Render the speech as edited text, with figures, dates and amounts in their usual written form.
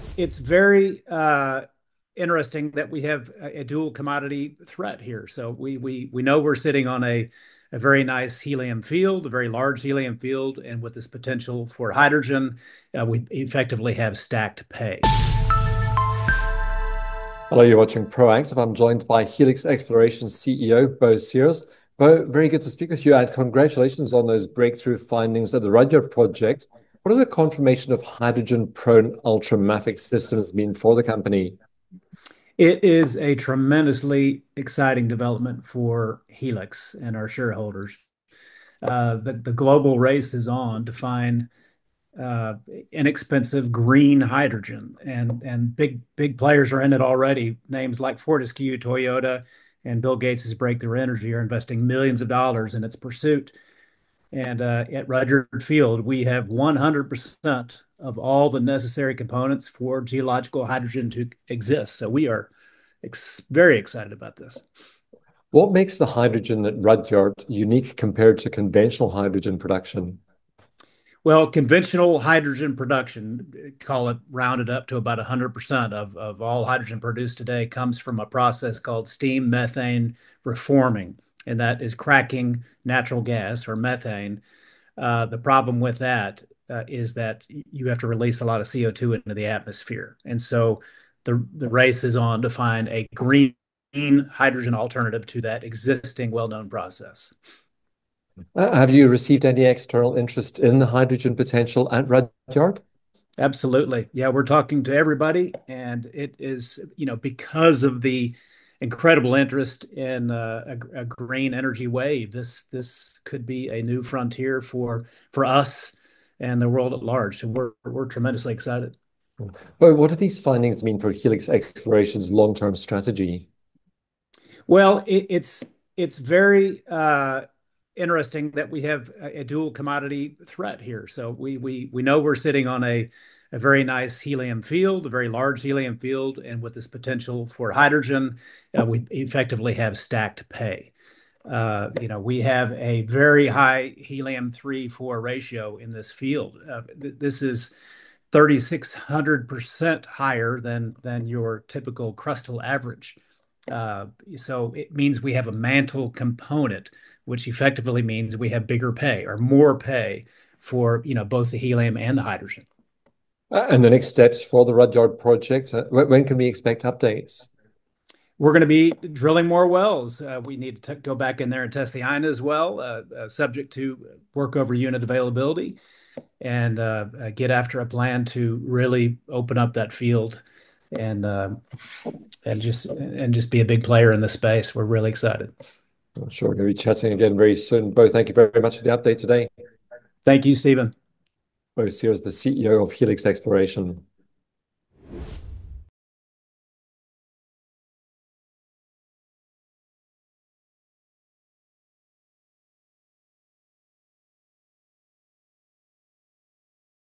It's very interesting that we have a dual commodity threat here. So we know we're sitting on a very nice helium field, a very large helium field, and with this potential for hydrogen, we effectively have stacked pay. Hello, you're watching Proactive. I'm joined by HeLIX Exploration CEO, Bo Sears. Bo, very good to speak with you, and congratulations on those breakthrough findings at the Rudyard project. What does a confirmation of hydrogen-prone ultramafic systems mean for the company? It is a tremendously exciting development for HeLIX and our shareholders. The global race is on to find uh, inexpensive green hydrogen, and big players are in it already. Names like Fortescue, Toyota, and Bill Gates' Breakthrough Energy are investing millions of dollars in its pursuit. And at Rudyard Field, we have 100% of all the necessary components for geological hydrogen to exist. So we are very excited about this. What makes the hydrogen at Rudyard unique compared to conventional hydrogen production? Well, conventional hydrogen production, call it rounded up to about 100% of all hydrogen produced today, comes from a process called steam methane reforming, and that is cracking natural gas or methane. The problem with that is that you have to release a lot of CO2 into the atmosphere. And so the race is on to find a green hydrogen alternative to that existing well-known process. Have you received any external interest in the hydrogen potential at Rudyard? Absolutely. Yeah, we're talking to everybody, and it is, because of the incredible interest in a green energy wave, this could be a new frontier for us and the world at large. So we're tremendously excited. But what do these findings mean for HeLIX Exploration's long-term strategy? Well, it's very interesting that we have a dual commodity threat here. So we know we're sitting on a very nice helium field, a very large helium field, and with this potential for hydrogen, we effectively have stacked pay. We have a very high helium 3-4 ratio in this field. This is 3,600% higher than your typical crustal average. So it means we have a mantle component, which effectively means we have bigger pay or more pay for, both the helium and the hydrogen. And the next steps for the Rudyard project, when can we expect updates? We're going to be drilling more wells. We need to go back in there and test the INA as well, subject to workover unit availability, and get after a plan to really open up that field and just be a big player in the space. We're really excited. I'm sure we're going to be chatting again very soon. Bo, thank you very much for the update today. Thank you, Stephen. Bo Sears, the CEO of HeLIX Exploration.